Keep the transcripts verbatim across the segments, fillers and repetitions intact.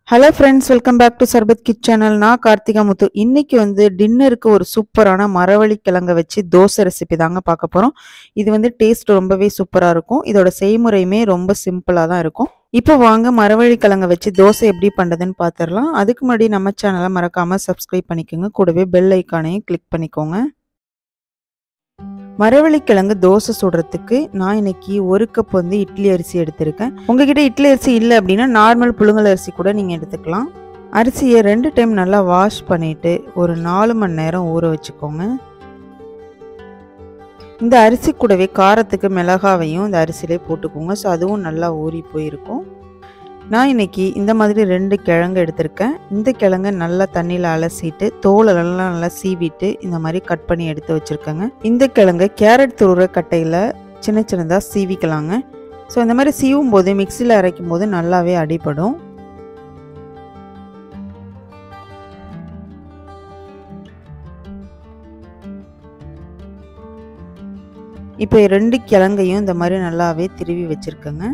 Hello friends, welcome back to Sarbath kit channel. நான் கார்த்திகா முத்து. இன்னைக்கு வந்து டின்னருக்கு ஒரு சூப்பரான மரவள்ளி கிழங்க வச்சு தோசை ரெசிபி தாங்க பார்க்க போகிறோம். இது வந்து டேஸ்ட் ரொம்பவே சூப்பராக இருக்கும். இதோட செய்முறையுமே ரொம்ப சிம்பிளாக தான் இருக்கும். இப்போ வாங்க மரவள்ளி கிழங்க வச்சு தோசை எப்படி பண்ணுறதுன்னு பார்த்துடலாம். அதுக்கு முன்னாடி நம்ம சேனலை மறக்காமல் சப்ஸ்கிரைப் பண்ணிக்கோங்க. கூடவே பெல் ஐக்கானையும் கிளிக் பண்ணிக்கோங்க. மரவள்ளி கிழங்கு தோசை சுடுறதுக்கு நான் இன்னைக்கு ஒரு கப் வந்து இட்லி அரிசி எடுத்திருக்கேன். உங்ககிட்ட இட்லி அரிசி இல்லை அப்படின்னா நார்மல் புழுங்கல் அரிசி கூட நீங்கள் எடுத்துக்கலாம். அரிசியை ரெண்டு டைம் நல்லா வாஷ் பண்ணிட்டு ஒரு நாலு மணி நேரம் ஊற வச்சுக்கோங்க. இந்த அரிசி கூடவே காரத்துக்கு மிளகாவையும் இந்த அரிசியிலே போட்டுக்கோங்க. ஸோ அதுவும் நல்லா ஊறி போயிருக்கும். நான் இன்னைக்கு இந்த மாதிரி ரெண்டு கிழங்கு எடுத்திருக்கேன். இந்த கிழங்கை நல்லா தண்ணியில் அலசிட்டு தோலெல்லாம் நல்லா சீவிட்டு இந்த மாதிரி கட் பண்ணி எடுத்து வச்சுருக்கேங்க. இந்த கிழங்கை கேரட் துருவுற கட்டையில் சின்ன சின்னதாக சீவிக்கலாங்க. ஸோ இந்த மாதிரி சீவும் போது மிக்சியில் அரைக்கும் போது நல்லாவே அடிபடும். இப்போ ரெண்டு கிழங்கையும் இந்த மாதிரி நல்லாவே திருவி வச்சுருக்கேங்க.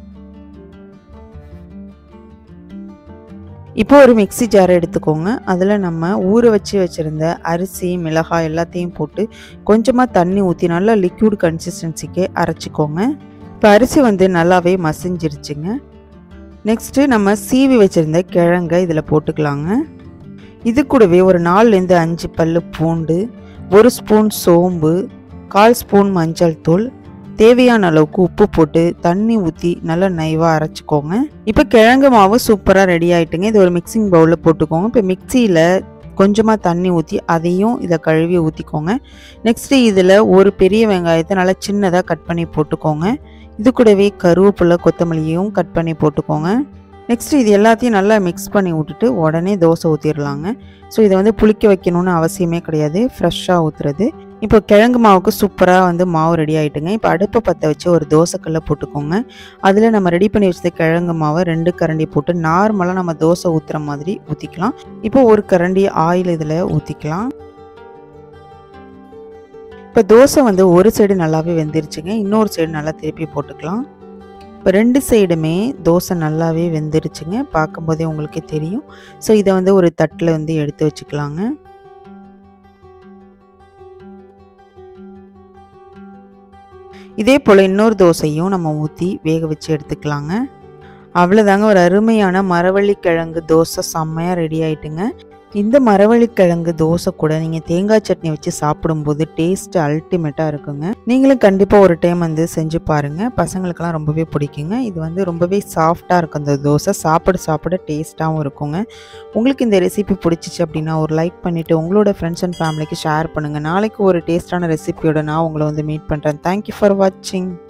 இப்போ ஒரு மிக்சி ஜார் எடுத்துக்கோங்க. அதில் நம்ம ஊற வச்சு வச்சுருந்த அரிசி மிளகாய் எல்லாத்தையும் போட்டு கொஞ்சமாக தண்ணி ஊற்றி நல்லா லிக்யூட் கன்சிஸ்டன்சிக்கு அரைச்சிக்கோங்க. இப்போ அரிசி வந்து நல்லாவே மசிஞ்சிருச்சுங்க. நெக்ஸ்ட்டு நம்ம சீவி வச்சுருந்த கிழங்கை இதில் போட்டுக்கலாங்க. இது கூடவே ஒரு நாலுலேருந்து அஞ்சு பல் பூண்டு, ஒரு ஸ்பூன் சோம்பு, கால் ஸ்பூன் மஞ்சள் தூள், தேவையான அளவுக்கு உப்பு போட்டு தண்ணி ஊற்றி நல்லா நைவாக அரைச்சிக்கோங்க. இப்போ கிழங்கு மாவு சூப்பராக ரெடி ஆகிட்டுங்க. இது ஒரு மிக்சிங் பவுலில் போட்டுக்கோங்க. இப்போ மிக்சியில் கொஞ்சமாக தண்ணி ஊற்றி அதையும் இதை கழுவி ஊற்றிக்கோங்க. நெக்ஸ்ட்டு இதில் ஒரு பெரிய வெங்காயத்தை நல்லா சின்னதாக கட் பண்ணி போட்டுக்கோங்க. இது கூடவே கருவேப்பிலை கொத்தமல்லியும் கட் பண்ணி போட்டுக்கோங்க. நெக்ஸ்ட்டு இது எல்லாத்தையும் நல்லா மிக்ஸ் பண்ணி விட்டுட்டு உடனே தோசை ஊற்றிடலாங்க. ஸோ இதை வந்து புளிக்க வைக்கணும்னு அவசியமே கிடையாது, ஃப்ரெஷ்ஷாக ஊற்றுறது. இப்போ கிழங்கு மாவுக்கு சூப்பராக வந்து மாவு ரெடி ஆகிட்டுங்க. இப்போ அடுப்பை பற்ற வச்சு ஒரு தோசைக்கல்லை போட்டுக்கோங்க. அதில் நம்ம ரெடி பண்ணி வச்சது கிழங்கு மாவை ரெண்டு கரண்டி போட்டு நார்மலாக நம்ம தோசை ஊற்றுற மாதிரி ஊற்றிக்கலாம். இப்போ ஒரு கரண்டி ஆயில் இதில் ஊற்றிக்கலாம். இப்போ தோசை வந்து ஒரு சைடு நல்லாவே வெந்துருச்சுங்க. இன்னொரு சைடு நல்லா திருப்பி போட்டுக்கலாம். இப்போ ரெண்டு சைடுமே தோசை நல்லாவே வெந்துருச்சுங்க. பார்க்கும்போதே உங்களுக்கே தெரியும். ஸோ இதை வந்து ஒரு தட்டில் வந்து எடுத்து வச்சுக்கலாங்க. இதே போல் இன்னொரு தோசையும் நம்ம ஊற்றி வேக வச்சு எடுத்துக்கலாங்க. அவ்வளோதாங்க, ஒரு அருமையான மரவள்ளி கிழங்கு தோசை செம்மையாக ரெடி ஆகிட்டுங்க. இந்த மரவள்ளி கிழங்கு தோசை கூட நீங்கள் தேங்காய் சட்னி வச்சு சாப்பிடும்போது டேஸ்ட்டு அல்டிமேட்டாக இருக்குங்க. நீங்களும் கண்டிப்பாக ஒரு டைம் வந்து செஞ்சு பாருங்கள். பசங்களுக்கெல்லாம் ரொம்பவே பிடிக்குங்க. இது வந்து ரொம்பவே சாஃப்டாக இருக்கும். இந்த தோசை சாப்பிட சாப்பிட டேஸ்ட்டாகவும் இருக்குங்க. உங்களுக்கு இந்த ரெசிபி பிடிச்சிச்சு அப்படின்னா ஒரு லைக் பண்ணிவிட்டு உங்களோட ஃப்ரெண்ட்ஸ் அண்ட் ஃபேமிலிக்கு ஷேர் பண்ணுங்கள். நாளைக்கு ஒரு டேஸ்டான ரெசிபியோட நான் உங்களை வந்து மீட் பண்ணுறேன். தேங்க்யூ ஃபார் வாட்சிங்.